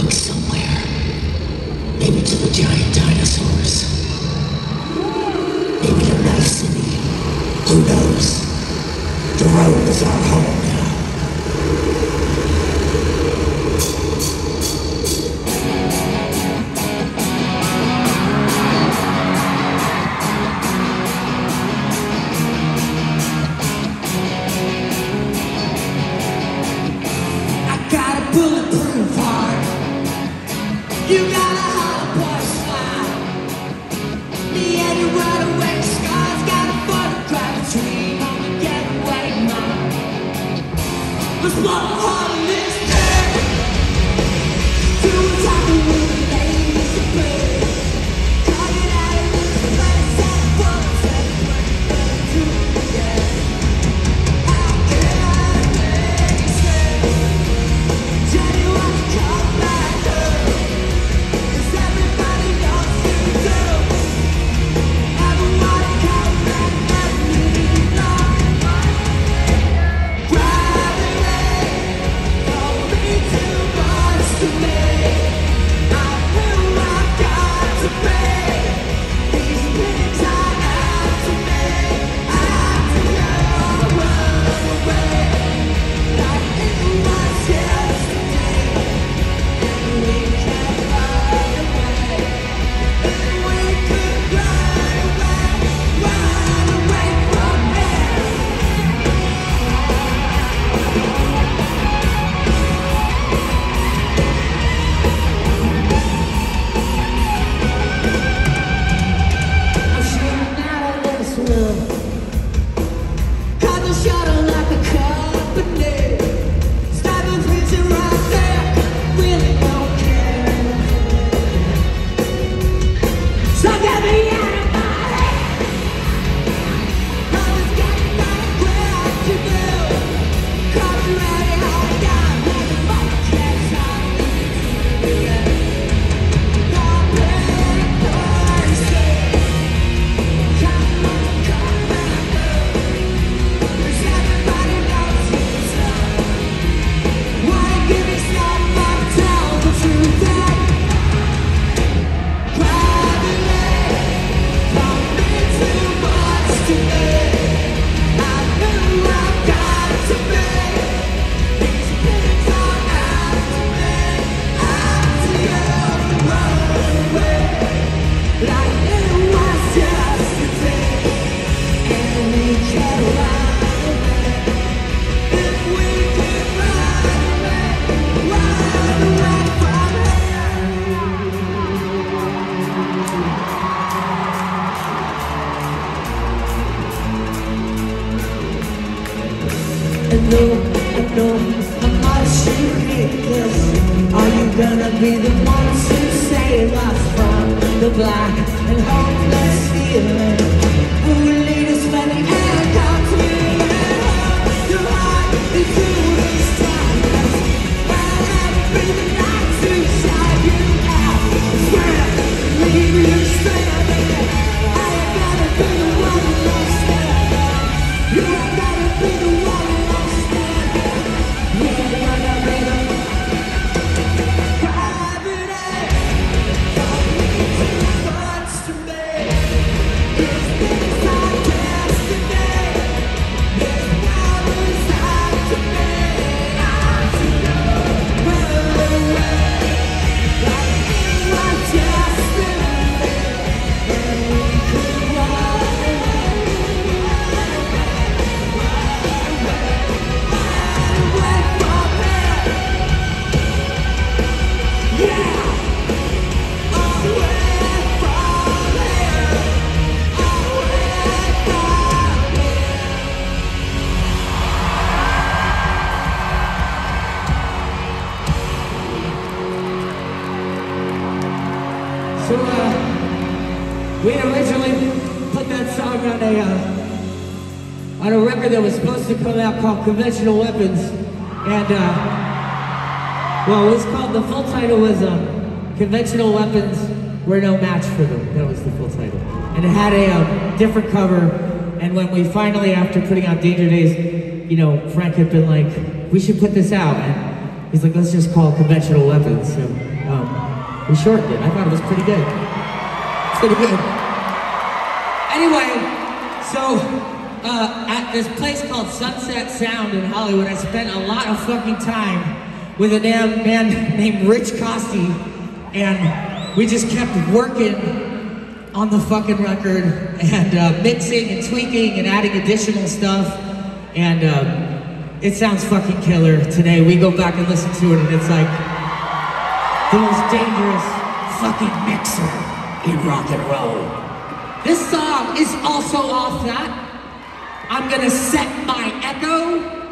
goes somewhere. Maybe to the giant dinosaurs. Maybe to Night City. Who knows? The road is our home now. Bulletproof heart. You got a hollow boy smile. Me and your runaway scars got a photograph between on the getaway mile. Let's blow a hole in this dirt. Do what's happening with the ladies and birds. Call it out of this place and bullets and burn to the dead. How can I make you stay? Tell you what to come back home, 'cause everybody knows you do. Never wanna come back and leave long. Gravity don't mean too much to me. I knew I've got to pay these things I have to make. I have to go run away like it was yesterday. We can't run away. We could run away from here. I'm shooting out of this room, 'cause I'm shutting like a company. Stabbing prison right there, really don't care. So get me out of my head. I was getting out of what to do. Call me ready, all I got was a fucking chance. I'm leaving to the end. Come back, Thursday. Come back home. 'Cause everybody knows you suck. Why give yourself up, tell the truth that gravity don't mean too much to me. I knew I've got to make these things I have to make. I have to go run away like it was yesterday. And we can run away if we can run away from here. I know, how much you hate this. Are you gonna be the ones who save us from the black and hopeless feeling? Who will lead us when the end comes near? Your heart into this darkness. I'll never be the night to shine you out. Swear, leave you standing. I ain't gonna be the one who lost standing. You ain't gonna be the one who lost standing. You ain't gonna be the gravity. Don't mean too much to me. These things are destiny. This world is out to me. I have to go run away like it was yesterday. And we could run away from here. Yeah, away from here. Away from here. So, we had originally put that song on a record that was supposed to come out called Conventional Weapons, and well, it was called, the full title was Conventional Weapons Were No Match for Them. That was the full title, and it had a different cover. And when we finally, after putting out Danger Days, you know, Frank had been like, we should put this out, and he's like, let's just call it Conventional Weapons. So We shortened it. I thought it was pretty good. Pretty good. Anyway, so at this place called Sunset Sound in Hollywood, I spent a lot of fucking time with a damn man named Rich Costi, and we just kept working on the fucking record and mixing and tweaking and adding additional stuff, and it sounds fucking killer today. We go back and listen to it, and it's like the most dangerous fucking mixer in rock and roll. This song is also off that. I'm gonna set my echo